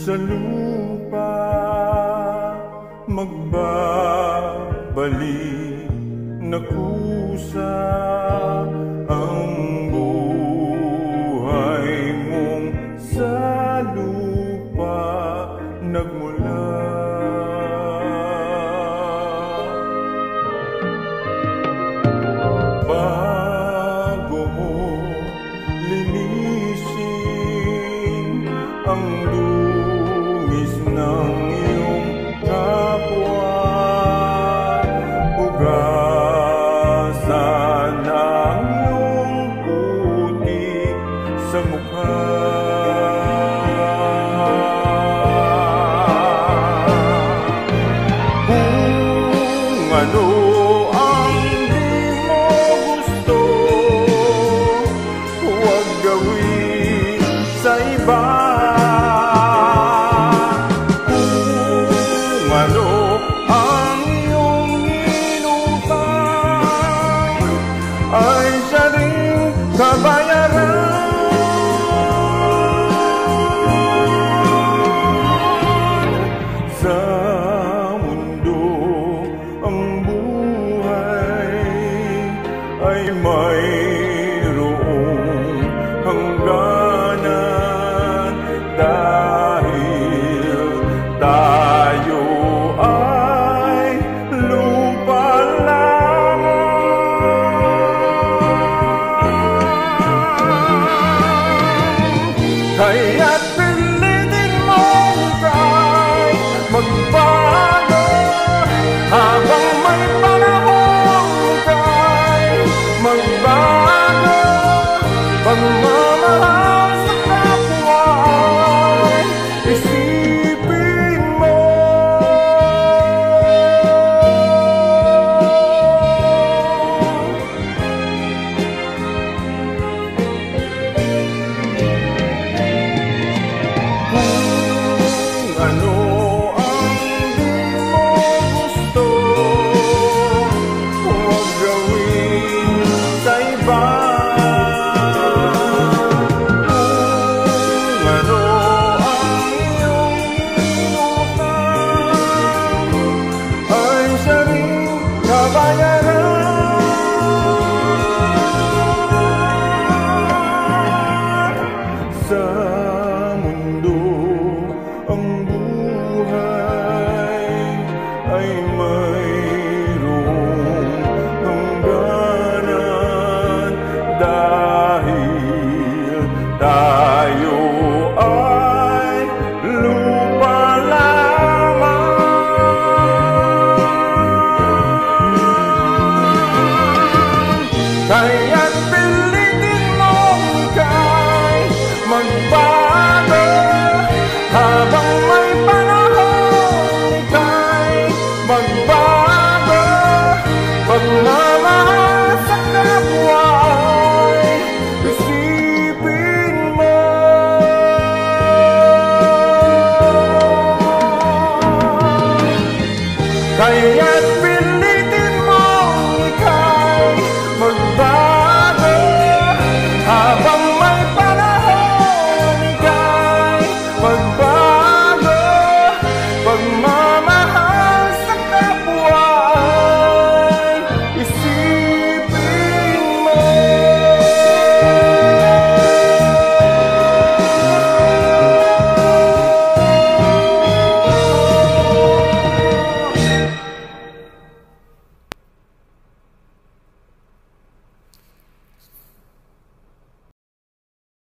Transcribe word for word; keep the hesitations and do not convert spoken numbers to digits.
sa lupa, magbabalik na kusa ang buhay mong sa lupa nagmula. Bago mo linisin ang dungis ng iyong kapwa, hugasan ang iyong puti sa mukha. Kung ano ang di mo gusto, huwag gawin sa iba. Kung ano ang iyong inutang, ay siya rin kabayaran. Sa mundo ang buhay ay mayroong hangganan.